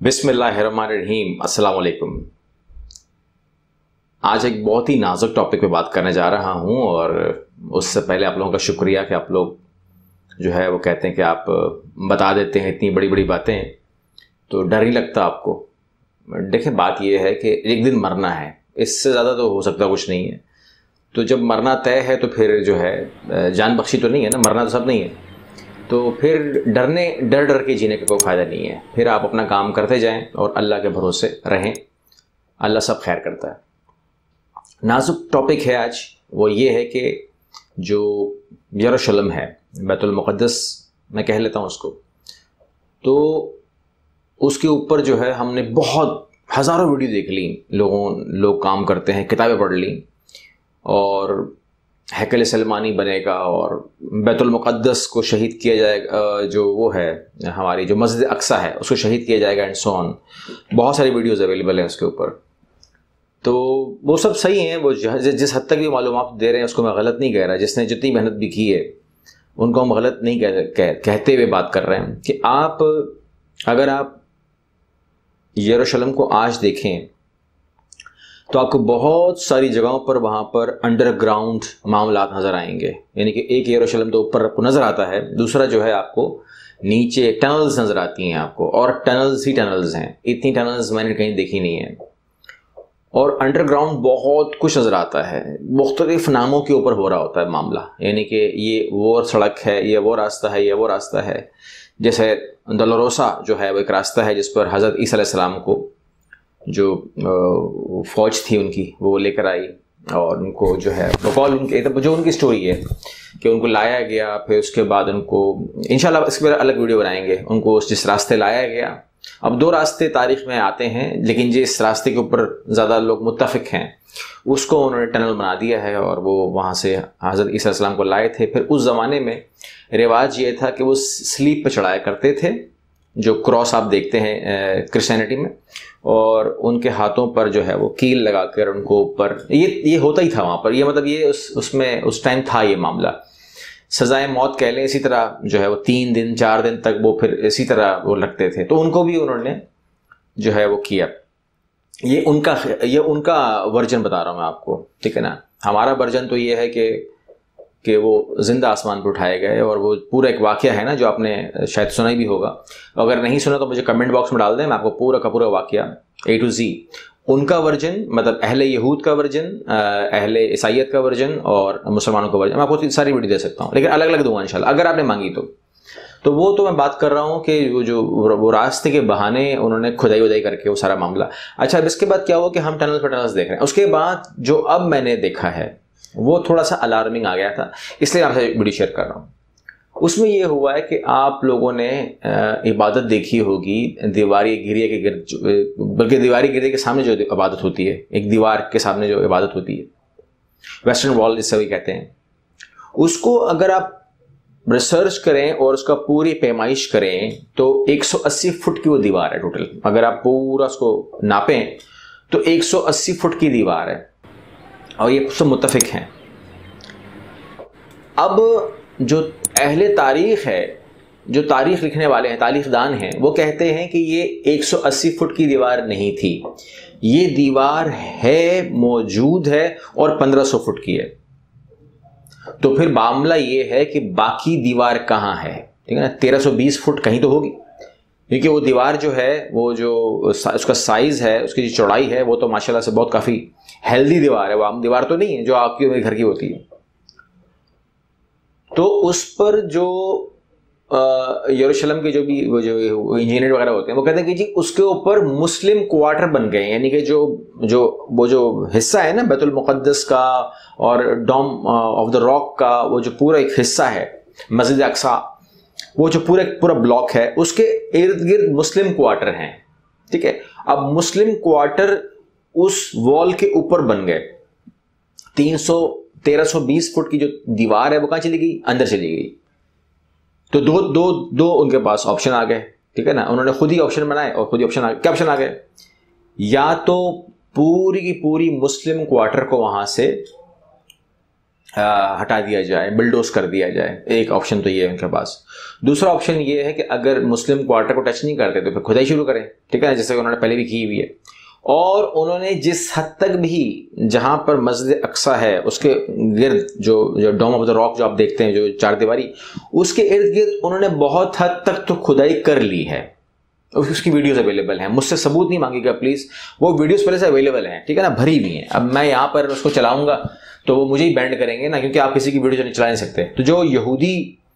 बिस्मिल्लाहिर्रहमानिर्रहीम, अस्सलाम वालेकुम। आज एक बहुत ही नाजुक टॉपिक पे बात करने जा रहा हूँ और उससे पहले आप लोगों का शुक्रिया कि आप लोग जो है वो कहते हैं कि आप बता देते हैं इतनी बड़ी बड़ी बातें, तो डर नहीं लगता आपको। देखें, बात यह है कि एक दिन मरना है, इससे ज़्यादा तो हो सकता कुछ नहीं है। तो जब मरना तय है तो फिर जो है जान बख्शी तो नहीं है ना, मरना तो सब नहीं है। तो फिर डर डर के जीने का कोई फ़ायदा नहीं है। फिर आप अपना काम करते जाएं और अल्लाह के भरोसे रहें, अल्लाह सब खैर करता है। नाजुक टॉपिक है आज, वो ये है कि जो यरूशलेम है, बैतुल मुक़द्दस मैं कह लेता हूँ उसको, तो उसके ऊपर जो है हमने बहुत हज़ारों वीडियो देख ली, लोग काम करते हैं, किताबें पढ़ ली, और हैकल सलमानी बनेगा और बैतुल मुक़द्दस को शहीद किया जाएगा, जो वो है हमारी जो मस्जिद अक्सा है उसको शहीद किया जाएगा एंड सो ऑन। बहुत सारी वीडियोस अवेलेबल हैं उसके ऊपर। तो वो सब सही हैं, वो जिस हद तक भी मालूमात दे रहे हैं उसको मैं गलत नहीं कह रहा। जिसने जितनी मेहनत भी की है उनको हम गलत नहीं कहते हुए बात कर रहे हैं कि अगर आप यरूशलेम को आज देखें तो आपको बहुत सारी जगहों पर वहाँ पर अंडरग्राउंड मामलात नज़र आएंगे। यानी कि एक यरूशलेम तो ऊपर आपको नज़र आता है, दूसरा जो है आपको नीचे टनल्स नज़र आती हैं आपको, और टनल्स ही टनल्स हैं। इतनी टनल्स मैंने कहीं देखी नहीं है। और अंडरग्राउंड बहुत कुछ नज़र आता है, मुख्तलिफ नामों के ऊपर हो रहा होता है मामला। यानी कि ये वो सड़क है, ये वो रास्ता है, ये वो रास्ता है। जैसे दलोरोसा जो है वो एक रास्ता है जिस पर हज़रत ईसा अलैहिस्सलाम को जो फौज थी उनकी वो लेकर आई, और उनको जो है बकौल उनके जो उनकी स्टोरी है कि उनको लाया गया, फिर उसके बाद उनको इंशाल्लाह इसके बाद अलग वीडियो बनाएंगे, उनको जिस रास्ते लाया गया। अब दो रास्ते तारीख में आते हैं, लेकिन जिस रास्ते के ऊपर ज़्यादा लोग मुत्तफिक हैं उसको उन्होंने टनल बना दिया है, और वो वहाँ से हज़रत ईसा अलैहिस्सलाम को लाए थे। फिर उस ज़माने में रिवाज ये था कि वो स्लीप पर चढ़ाया करते थे, जो क्रॉस आप देखते हैं क्रिश्चियनिटी में, और उनके हाथों पर जो है वो कील लगाकर उनको ऊपर, ये होता ही था वहाँ पर। ये मतलब ये उसमें उस टाइम था ये मामला, सजाए मौत कह लें। इसी तरह जो है वो 3 दिन 4 दिन तक वो फिर इसी तरह वो लगते थे, तो उनको भी उन्होंने जो है वो किया। ये उनका वर्जन बता रहा हूँ मैं आपको, ठीक है ना। हमारा वर्जन तो ये है कि वो जिंदा आसमान पर उठाए गए, और वो पूरा एक वाक़या है ना जो आपने शायद सुना ही भी होगा। अगर नहीं सुना तो मुझे कमेंट बॉक्स में डाल दें, मैं आपको पूरा का पूरा वाक़या A to Z, उनका वर्जन, मतलब अहले यहूद का वर्जन, अहले ईसाइयत का वर्जन और मुसलमानों का वर्जन, मैं आपको सारी वीडियो दे सकता हूँ, लेकिन अलग अलग दूंगा इंशाल्लाह अगर आपने मांगी तो वो तो मैं बात कर रहा हूँ कि वो रास्ते के बहाने उन्होंने खुदाई उदाई करके वो सारा मामला। अच्छा, अब इसके बाद क्या हुआ कि हम टनल पर टनल्स देख रहे हैं। उसके बाद जो अब मैंने देखा है वो थोड़ा सा अलार्मिंग आ गया था, इसलिए आपसे वीडियो शेयर कर रहा हूँ। उसमें ये हुआ है कि आप लोगों ने इबादत देखी होगी दीवारी गिरिया के गिर्द, बल्कि दीवारी गिरिया के सामने जो इबादत होती है, एक दीवार के सामने जो इबादत होती है, वेस्टर्न वॉल जिससे भी कहते हैं, उसको अगर आप रिसर्च करें और उसका पूरी पैमाइश करें तो 180 फुट की वो दीवार है टोटल। अगर आप पूरा उसको नापें तो 180 फुट की दीवार है, और ये सब मुत्तफिक हैं। अब जो अहले तारीख है, जो तारीख लिखने वाले हैं, तारीखदान हैं, वो कहते हैं कि ये 180 फुट की दीवार नहीं थी, ये दीवार है, मौजूद है, और 1500 फुट की है। तो फिर मामला ये है कि बाकी दीवार कहाँ है, ठीक है ना। 1320 फुट कहीं तो होगी, क्योंकि वो दीवार जो है, वो जो उसका साइज़ है, उसकी जो चौड़ाई है, वो तो माशाल्लाह से बहुत काफ़ी हेल्दी दीवार है। वो आम दीवार तो नहीं है जो आपकी मेरे घर की होती है। तो उस पर जो यरूशलेम के जो भी वो जो इंजीनियर वगैरह होते हैं वो कहते हैं कि जी उसके ऊपर मुस्लिम क्वार्टर बन गए। यानी कि जो हिस्सा है ना बैतुल मुक़द्दस का और डोम ऑफ द रॉक का, वो जो पूरा एक हिस्सा है मस्जिद अक्सा, वो जो पूरा ब्लॉक है, उसके इर्द गिर्द मुस्लिम क्वार्टर हैं, ठीक है। अब मुस्लिम क्वार्टर उस वॉल के ऊपर बन गए। 1320 फुट की जो दीवार है वो कहाँ चली गई, अंदर चली गई। तो दो उनके पास ऑप्शन आ गए, ठीक है ना। उन्होंने खुद ही ऑप्शन बनाए और खुद ही ऑप्शन आ गए। क्या ऑप्शन आ गए? या तो पूरी की पूरी मुस्लिम क्वार्टर को वहां से हटा दिया जाए, बिल्डोज कर दिया जाए। एक ऑप्शन तो ये है उनके पास। दूसरा ऑप्शन ये है कि अगर मुस्लिम क्वार्टर को टच नहीं करते तो फिर खुदाई शुरू करें, ठीक है, जैसे उन्होंने पहले भी की हुई है। और उन्होंने जिस हद तक भी, जहां पर मस्जिद अक्सा है उसके गिर्द जो डोम ऑफ द रॉक जो आप देखते हैं, जो चार दीवारी, उसके इर्द गिर्द उन्होंने बहुत हद तक तो खुदाई कर ली है। उसकी वीडियोस अवेलेबल हैं, मुझसे सबूत नहीं मांगेगा प्लीज, वो वीडियोस पहले से अवेलेबल हैं, ठीक है ना, भरी हुई हैं। अब मैं यहाँ पर उसको चलाऊंगा तो वो मुझे ही बैंड करेंगे ना, क्योंकि आप किसी की वीडियो चला नहीं सकते। तो जो यहूदी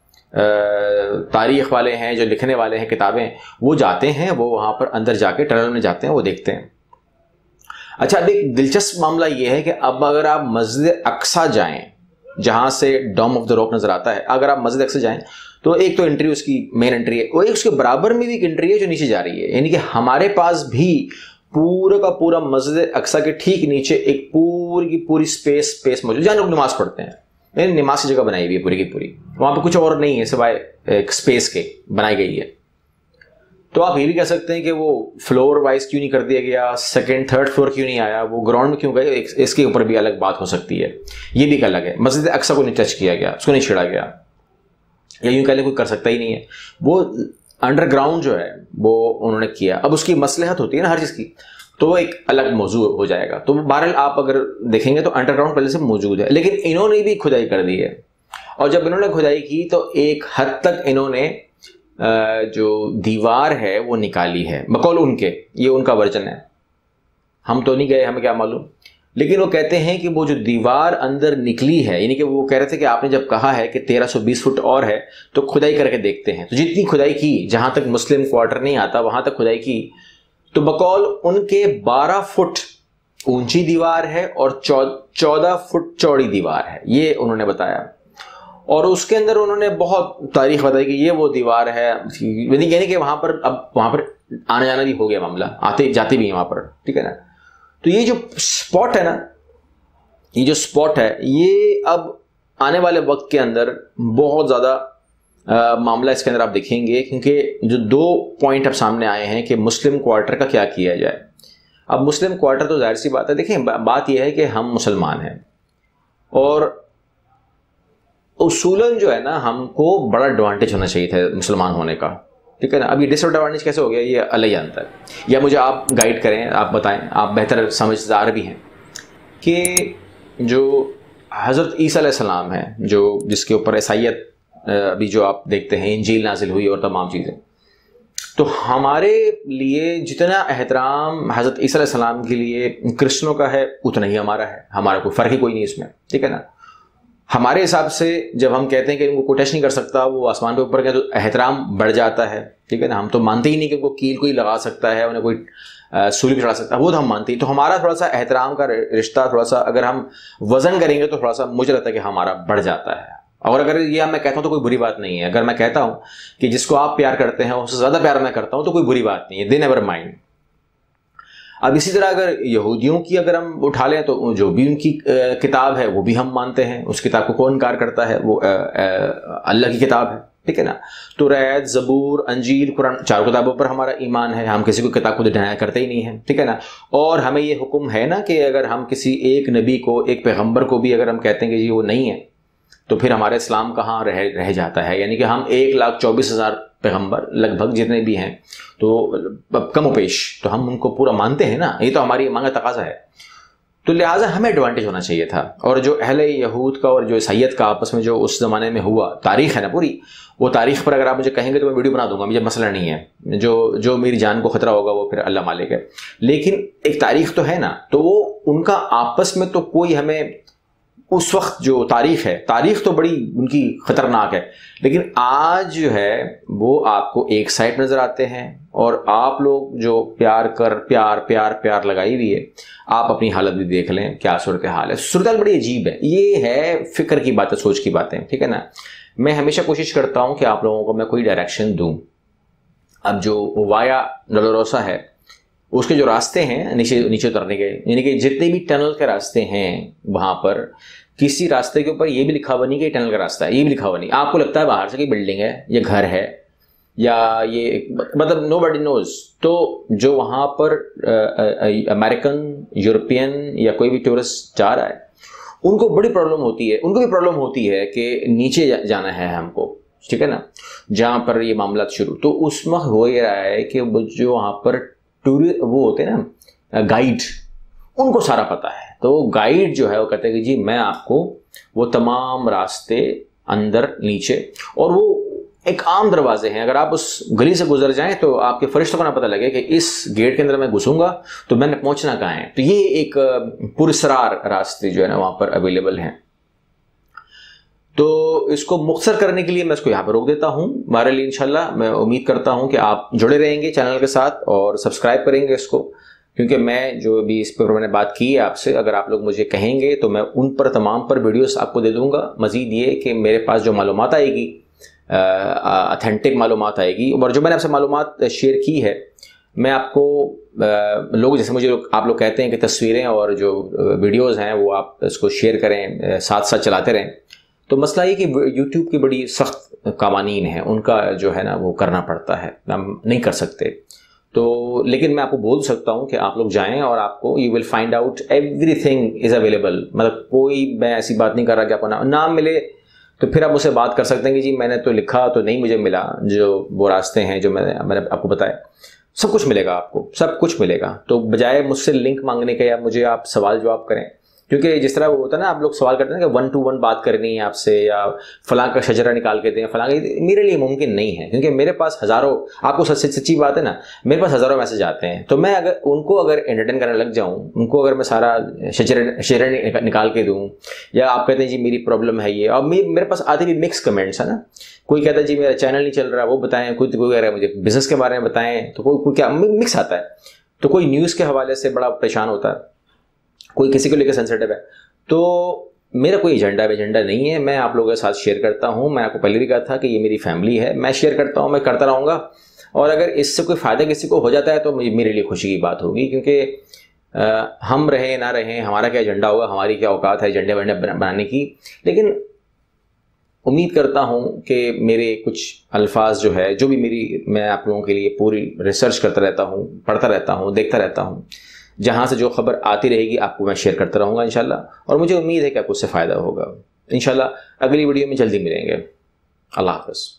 तारीख वाले हैं, जो लिखने वाले हैं किताबें, वो जाते हैं, वो वहां पर अंदर जाके टनल में जाते हैं, वो देखते हैं। अच्छा, अब एक दिलचस्प मामला ये है कि अब अगर आप मस्जिद अक्सा जाएं, जहां से डोम ऑफ द रॉक नजर आता है, अगर आप मस्जिद अक्सा जाएं तो एक तो एंट्री उसकी मेन एंट्री है, वो एक उसके बराबर में भी एक एंट्री है जो नीचे जा रही है। यानी कि हमारे पास भी पूरा का पूरा मस्जिद अक्सा के ठीक नीचे एक पूरी की पूरी स्पेस मौजूद, जहां लोग नमाज पढ़ते हैं। यानी नमाज की जगह बनाई हुई है पूरी की पूरी, वहां पर कुछ और नहीं है सिवाय एक स्पेस के बनाई गई है। तो आप ये भी कह सकते हैं कि वो फ्लोर वाइज क्यों नहीं कर दिया गया, सेकंड थर्ड फ्लोर क्यों नहीं आया, वो ग्राउंड में क्यों गए, इसके ऊपर भी अलग बात हो सकती है। ये भी एक अलग है। मस्जिद अक्सा को नहीं टच किया गया, उसको नहीं छेड़ा गया, या यूं कह लें कोई कर सकता ही नहीं है। वो अंडरग्राउंड जो है वो उन्होंने किया। अब उसकी मसलहत होती है ना हर चीज़ की, तो वो एक अलग मौजू हो जाएगा। तो बहरहाल आप अगर देखेंगे तो अंडरग्राउंड पहले से मौजूद है, लेकिन इन्होंने भी खुदाई कर दी है। और जब इन्होंने खुदाई की तो एक हद तक इन्होंने जो दीवार है वो निकाली है, बकौल उनके, ये उनका वर्जन है, हम तो नहीं गए, हमें क्या मालूम। लेकिन वो कहते हैं कि वो जो दीवार अंदर निकली है, यानी कि वो कह रहे थे कि आपने जब कहा है कि 1320 फुट और है तो खुदाई करके देखते हैं। तो जितनी खुदाई की, जहां तक मुस्लिम क्वार्टर नहीं आता वहां तक खुदाई की, तो बकौल उनके 12 फुट ऊंची दीवार है और 14 फुट चौड़ी दीवार है, ये उन्होंने बताया। और उसके अंदर उन्होंने बहुत तारीख बताई कि ये वो दीवार है, यानी कि वहां पर अब वहां पर आना जाना भी हो गया मामला, आते जाते भी हैं वहां पर, ठीक है ना। तो ये जो स्पॉट है ना, ये जो स्पॉट है, ये अब आने वाले वक्त के अंदर बहुत ज़्यादा मामला इसके अंदर आप देखेंगे, क्योंकि जो 2 पॉइंट अब सामने आए हैं कि मुस्लिम क्वार्टर का क्या किया जाए। अब मुस्लिम क्वार्टर तो जाहिर सी बात है, देखें बात यह है कि हम मुसलमान हैं और उसूलन जो है ना हमको बड़ा एडवांटेज होना चाहिए था मुसलमान होने का, ठीक है ना। अभी डिसएडवांटेज कैसे हो गया ये अलग जानता है, या मुझे आप गाइड करें, आप बताएं, आप बेहतर समझदार भी हैं कि जो हज़रत ईसा अलैहिस्सलाम है, जो जिसके ऊपर ईसाईयत अभी जो आप देखते हैं इंजील नाजिल हुई और तमाम चीज़ें, तो हमारे लिए जितना एहतराम हज़रत ईसा अलैहिस्सलाम के लिए क्रिश्चियनों का है उतना ही हमारा है, हमारा कोई फ़र्क ही कोई नहीं इसमें, ठीक है ना। हमारे हिसाब से जब हम कहते हैं कि इनको कोई टच नहीं कर सकता, वो आसमान पे ऊपर गया, तो एहतराम बढ़ जाता है, ठीक है ना। हम तो मानते ही नहीं कि उनको कील कोई लगा सकता है, उन्हें कोई सूली पे चढ़ा सकता है, वो तो हम मानते ही। तो हमारा थोड़ा सा एहतराम का रिश्ता थोड़ा सा अगर हम वजन करेंगे तो थोड़ा सा मुझे लगता है कि हमारा बढ़ जाता है। और अगर ये मैं कहता हूँ तो कोई बुरी बात नहीं है, अगर मैं कहता हूँ कि जिसको आप प्यार करते हैं उससे ज़्यादा प्यार मैं करता हूँ तो कोई बुरी बात नहीं है, दे नेवर माइंड। अब इसी तरह अगर यहूदियों की अगर हम उठा लें तो जो भी उनकी किताब है वो भी हम मानते हैं, उस किताब को कौन इनकार करता है, वो अल्लाह की किताब है, ठीक है ना। तो रैत, ज़बूर, अंजील, कुरान, 4 किताबों पर हमारा ईमान है, हम किसी को किताब को डिनाय करते ही नहीं है, ठीक है ना। और हमें ये हुक्म है ना कि अगर हम किसी एक नबी को, एक पैगम्बर को भी अगर हम कहते हैं कि जी वो नहीं है, तो फिर हमारा इस्लाम कहाँ रह जाता है। यानी कि हम 1,24,000 पैगम्बर लगभग जितने भी हैं, तो कम पेश तो हम उनको पूरा मानते हैं ना, ये तो हमारी मांगा तकाजा है। तो लिहाजा हमें एडवांटेज होना चाहिए था। और जो अहले यहूद का और जो ईसाईयत का आपस में जो उस ज़माने में हुआ, तारीख़ है ना पूरी, वो तारीख़ पर अगर आप मुझे कहेंगे तो मैं वीडियो बना दूंगा, मुझे मसला नहीं है। जो मेरी जान को ख़तरा होगा वो फिर अल्लाह मालिक है, लेकिन एक तारीख़ तो है ना। तो वो उनका आपस में तो कोई हमें उस वक्त जो तारीख़ है, तारीख़ तो बड़ी उनकी ख़तरनाक है, लेकिन आज जो है वो आपको एक साइड नज़र आते हैं। और आप लोग जो प्यार लगाई हुई है, आप अपनी हालत भी देख लें क्या सूरत हाल है। सूरत हाल बड़ी अजीब है, ये है फ़िक्र की बातें, सोच की बातें, ठीक है ना। मैं हमेशा कोशिश करता हूँ कि आप लोगों को मैं कोई डायरेक्शन दूँ। अब जो वाया डलोरोसा है उसके जो रास्ते हैं नीचे उतरने के, यानी कि जितने भी टनल के रास्ते हैं वहाँ पर किसी रास्ते के ऊपर ये भी लिखा हुआ नहीं कि टनल का रास्ता है, ये भी लिखा हुआ नहीं। आपको लगता है बाहर से कि बिल्डिंग है या घर है या ये, मतलब नोबडी नोज। तो जो वहाँ पर अमेरिकन, यूरोपियन या कोई भी टूरिस्ट जा रहा है, उनको बड़ी प्रॉब्लम होती है, उनको भी प्रॉब्लम होती है कि नीचे जाना है हमको, ठीक है ना, जहाँ पर ये मामला शुरू। तो उस वक्त हो ये रहा है कि जो वहाँ पर वो होते हैं ना गाइड, उनको सारा पता है। तो गाइड जो है वो कहते हैं कि जी मैं आपको वो तमाम रास्ते अंदर नीचे, और वो एक आम दरवाजे हैं, अगर आप उस गली से गुजर जाएं तो आपके फरिश्तों को ना पता लगे कि इस गेट के अंदर मैं घुसूंगा तो मैंने पहुंचना कहाँ है। तो ये एक पुरस्रार रास्ते जो है ना वहां पर अवेलेबल हैं। तो इसको मुख्तसर करने के लिए मैं इसको यहाँ पर रोक देता हूँ। हमारे लिए इंशाल्लाह मैं उम्मीद करता हूँ कि आप जुड़े रहेंगे चैनल के साथ और सब्सक्राइब करेंगे इसको, क्योंकि मैं जो भी इस पर मैंने बात की है आपसे, अगर आप लोग मुझे कहेंगे तो मैं उन पर तमाम पर वीडियोस आपको दे दूंगा। मजीद ये कि मेरे पास जो मालूमात आएगी, ऑथेंटिक मालूमात आएगी, और जो मैंने आपसे मालूमात शेयर की है, मैं आपको लोग जैसे मुझे आप लोग कहते हैं कि तस्वीरें और जो वीडियोस हैं वो आप इसको शेयर करें, साथ साथ चलाते रहें। तो मसला ये कि यूट्यूब की बड़ी सख्त कवानीन है, उनका जो है ना वो करना पड़ता है, हम नहीं कर सकते। तो लेकिन मैं आपको बोल सकता हूँ कि आप लोग जाएं और आपको you will find out everything is available. मतलब कोई मैं ऐसी बात नहीं कर रहा कि आपको नाम मिले तो फिर आप मुझसे बात कर सकते हैं कि जी मैंने तो लिखा तो नहीं मुझे मिला, जो वो रास्ते हैं जो मैंने आपको बताया, सब कुछ मिलेगा आपको, सब कुछ मिलेगा। तो बजाय मुझसे लिंक मांगने के या मुझे आप सवाल जवाब करें, क्योंकि जिस तरह वो होता है ना, आप लोग सवाल करते हैं कि 1 to 1 बात करनी है आपसे या फलां का शजरा निकाल के दें फलां का, मेरे लिए मुमकिन नहीं है, क्योंकि मेरे पास हज़ारों, आपको सच्ची बात है ना, मेरे पास हज़ारों मैसेज आते हैं। तो मैं अगर उनको एंटरटेन करने लग जाऊँ, उनको अगर मैं सारा शजरा निकाल के दूँ, या आप कहते हैं जी मेरी प्रॉब्लम है ये, और मेरे पास आते भी मिक्स कमेंट्स है ना, कोई कहता है जी मेरा चैनल नहीं चल रहा वो बताएं, कोई कह रहा है मुझे बिजनेस के बारे में बताएं, तो कोई क्या मिक्स आता है। तो कोई न्यूज़ के हवाले से बड़ा परेशान होता है, कोई किसी को लेकर सेंसिटिव है। तो मेरा कोई एजेंडा नहीं है, मैं आप लोगों के साथ शेयर करता हूं। मैं आपको पहले भी कहा था कि ये मेरी फैमिली है, मैं शेयर करता हूं, मैं करता रहूँगा, और अगर इससे कोई फ़ायदा किसी को हो जाता है तो मेरे लिए खुशी की बात होगी, क्योंकि हम रहें ना रहें, हमारा क्या एजेंडा होगा, हमारी क्या औकात है एजेंडे बनाने की। लेकिन उम्मीद करता हूं कि मेरे कुछ अल्फाज जो है, जो भी मैं आप लोगों के लिए पूरी रिसर्च करता रहता हूं, पढ़ता रहता हूं, देखता रहता हूं, जहाँ से जो खबर आती रहेगी आपको मैं शेयर करता रहूँगा इंशाल्लाह, और मुझे उम्मीद है कि आपको उससे फ़ायदा होगा। इंशाल्लाह अगली वीडियो में जल्दी मिलेंगे। अल्लाह हाफ़िज़।